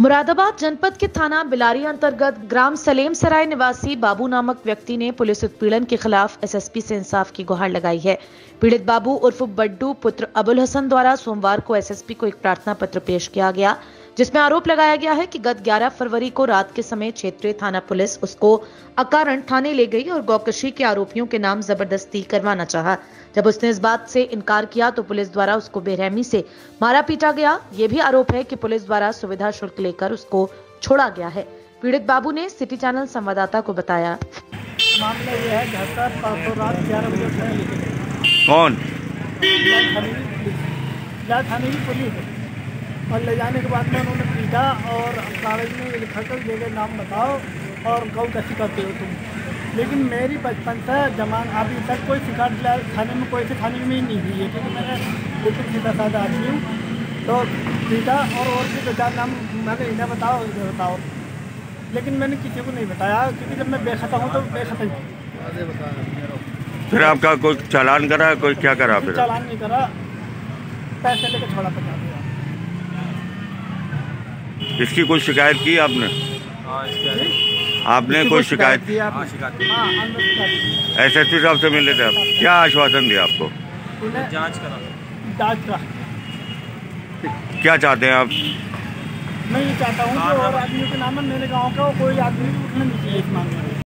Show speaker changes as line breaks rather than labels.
मुरादाबाद जनपद के थाना बिलारी अंतर्गत ग्राम सलेम सराय निवासी बाबू नामक व्यक्ति ने पुलिस उत्पीड़न के खिलाफ एसएसपी से इंसाफ की गुहार लगाई है। पीड़ित बाबू उर्फ बड्डू पुत्र अबुल हसन द्वारा सोमवार को एसएसपी को एक प्रार्थना पत्र पेश किया गया, जिसमें आरोप लगाया गया है कि गत 11 फरवरी को रात के समय क्षेत्रीय थाना पुलिस उसको अकारण थाने ले गई और गौकशी के आरोपियों के नाम जबरदस्ती करवाना चाहा। जब उसने इस बात से इनकार किया तो पुलिस द्वारा उसको बेरहमी से मारा पीटा गया। ये भी आरोप है कि पुलिस द्वारा सुविधा शुल्क लेकर उसको छोड़ा गया है। पीड़ित बाबू ने सिटी चैनल संवाददाता को बताया,
मामला ये है घर पर रात 11 बजे
कौन
थाने की पुलिस और ले जाने के बाद में उन्होंने पीटा और कागज में लिखा कर मेरे नाम बताओ और गौ कैसी करते हो तुम। लेकिन मेरी बचपन से जमान अभी तक कोई शिकायत थाने में कोई से थाने में ही नहीं हुई है, क्योंकि मैंने बिल्कुल सीधा साधा आदमी हूँ। तो पीटा और भी 2-4 नाम मैंने इन्हें बताओ इन्हें बताओ, लेकिन मैंने किसी को नहीं बताया, क्योंकि जब मैं बेखता हूँ तो बेखता ही।
फिर आपका कोई चालान करा, कोई क्या करा? फिर
चालान नहीं करा, पैसे लेके छोड़ा 50,000।
इसकी कोई शिकायत की आपने? आपने कोई शिकायत की? एसएसपी साहब से मिले थे आप? क्या आश्वासन दिया आपको?
जांच का।
क्या चाहते हैं आप?
मैं ये चाहता हूँ कि और आदमियों के नाम में मेरे गांव का कोई आदमी उठना नहीं चाहिए इस मामले में।